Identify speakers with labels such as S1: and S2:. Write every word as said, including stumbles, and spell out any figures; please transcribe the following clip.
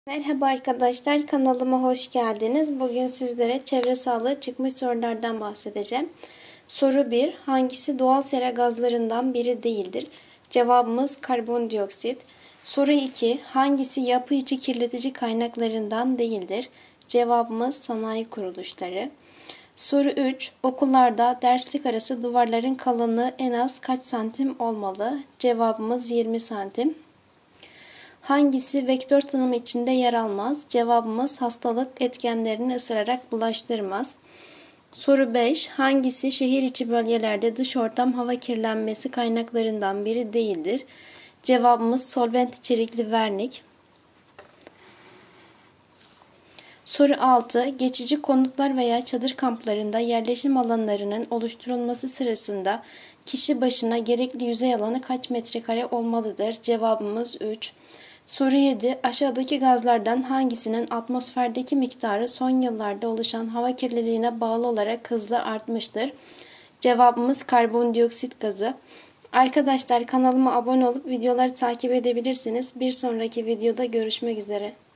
S1: Merhaba arkadaşlar, kanalıma hoş geldiniz. Bugün sizlere çevre sağlığı çıkmış sorulardan bahsedeceğim. Soru bir. Hangisi doğal sera gazlarından biri değildir? Cevabımız karbondioksit. Soru iki. Hangisi yapı içi kirletici kaynaklarından değildir? Cevabımız sanayi kuruluşları. Soru üç. Okullarda derslik arası duvarların kalınlığı en az kaç santim olmalı? Cevabımız yirmi santim. Hangisi vektör tanımı içinde yer almaz? Cevabımız hastalık etkenlerini ısırarak bulaştırmaz. Soru beş. Hangisi şehir içi bölgelerde dış ortam hava kirlenmesi kaynaklarından biri değildir? Cevabımız solvent içerikli vernik. Soru altı. Geçici konutlar veya çadır kamplarında yerleşim alanlarının oluşturulması sırasında kişi başına gerekli yüzey alanı kaç metrekare olmalıdır? Cevabımız üç. Soru yedi. Aşağıdaki gazlardan hangisinin atmosferdeki miktarı son yıllarda oluşan hava kirliliğine bağlı olarak hızla artmıştır? Cevabımız karbondioksit gazı. Arkadaşlar kanalıma abone olup videoları takip edebilirsiniz. Bir sonraki videoda görüşmek üzere.